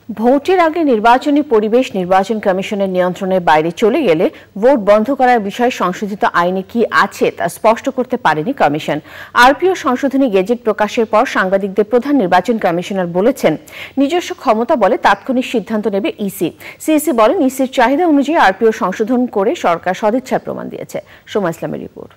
ভোটের আগে নির্বাচনী পরিবেশ নির্বাচন কমিশনের নিয়ন্ত্রণের বাইরে চলে গেলে ভোট বন্ধ করার বিষয়ে সংশোধিত আইনে কি আছে তা স্পষ্ট করতে পারেনি কমিশন। আরপিও সংশোধনী গেজেট প্রকাশের পর সাংবাদিকদের প্রধান নির্বাচন কমিশনার বলেছেন, নিজস্ব ক্ষমতা বলে তাৎক্ষণিক সিদ্ধান্ত নেবে ইসি। সিইসি বলেন, ইসির চাহিদা অনুযায়ী আরপিও সংশোধন করে সরকার সদিচ্ছার প্রমাণ দিয়েছে। সোমা ইসলামের রিপোর্ট।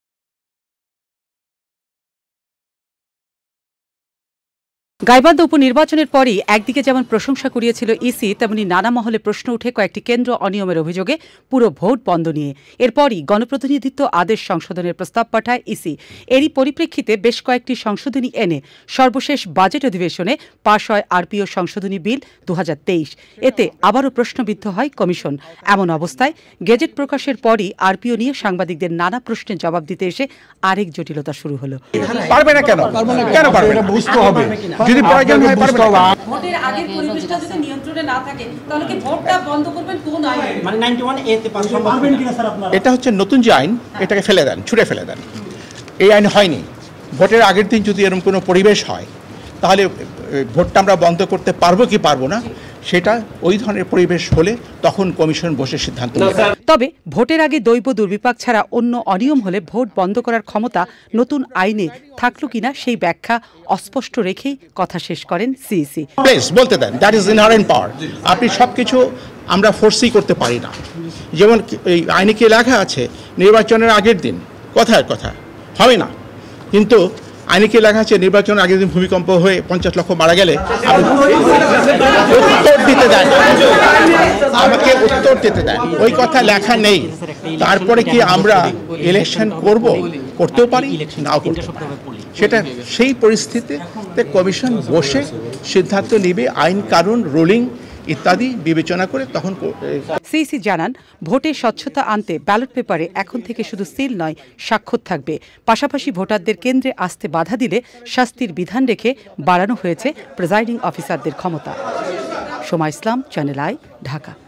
গাইবান্ধা উপনির্বাচনের পরই একদিকে যেমন প্রশংসা কুড়িয়েছিল ইসি, তেমনি নানা মহলে প্রশ্ন উঠে কয়েকটি কেন্দ্র অনিয়মের অভিযোগে পুরো ভোট বন্ধ নিয়ে। এরপরই গণপ্রতিনিধিত্ব আদেশ সংশোধনের প্রস্তাব পাঠায় ইসি। এরই পরিপ্রেক্ষিতে বেশ কয়েকটি সংশোধনী এনে সর্বশেষ বাজেট অধিবেশনে পাশ হয় আরপিও সংশোধনী বিল 2023। এতে আবারও প্রশ্নবিদ্ধ হয় কমিশন। এমন অবস্থায় গেজেট প্রকাশের পরই আরপিও নিয়ে সাংবাদিকদের নানা প্রশ্নের জবাব দিতে এসে আরেক জটিলতা শুরু হলো। পারবে না কেন? কেন পারবে না? বুঝতে হবে। যদি প্রয়োজন হয় পারবে না। ভোটের আগের পরিবেশটা যদি নিয়ন্ত্রণে না থাকে তাহলে কি ভোটটা বন্ধ করবেন কোন আইনে? মানে 91 এ তে পারবেন কিনা স্যার আপনারা? এটা হচ্ছে নতুন যে আইন, এটাকে ফেলে দেন, ছুঁড়ে ফেলে দেন। এই আইন হয়নি। ভোটের আগের দিন যদি এরকম কোনো পরিবেশ হয় তাহলে ভোটটা আমরা বন্ধ করতে পারবো কি পারবো না, সেটা ওই ধরনের পরিবেশ হলে তখন কমিশন বসে সিদ্ধান্ত নেবে। তবে ভোটের আগে দৈব দুর্বিপাক ছাড়া অন্য অনিয়ম হলে ভোট বন্ধ করার ক্ষমতা নতুন আইনে থাকলো কিনা সেই ব্যাখ্যা অস্পষ্ট রেখেই কথা শেষ করেন সিইসি। প্লিজ বলতে দেন, দ্যাট ইজ ইনহারেন্ট পাওয়ার। আপনি সবকিছু আমরা ফোর্সই করতে পারি না। যেমন এই আইনে কি লেখা আছে নির্বাচনের আগের দিন, কথার কথা হবে না, কিন্তু আইনে কি লেখা আছে নির্বাচনের আগের দিন ভূমিকম্প হয়ে 50 লক্ষ মারা গেলে উত্তর দিতে দেন, আমাকে উত্তর দিতে দেন। ওই কথা লেখা নেই। তারপরে কি আমরা ইলেকশন করব? করতেও পারি, নাও করতে পারি। সেটা সেই পরিস্থিতিতে কমিশন বসে সিদ্ধান্ত নেবে, আইন কানুন রুলিং ইত্যাদি বিবেচনা করে তখন। সিইসি জানান, ভোটে স্বচ্ছতা আনতে ব্যালট পেপারে এখন থেকে শুধু সিল নয়, স্বাক্ষর থাকবে। পাশাপাশি ভোটারদের কেন্দ্রে আসতে বাধা দিলে শাস্তির বিধান রেখে বাড়ানো হয়েছে প্রিজাইডিং অফিসারদের ক্ষমতা। Soma Islam, channel I, Dhaka.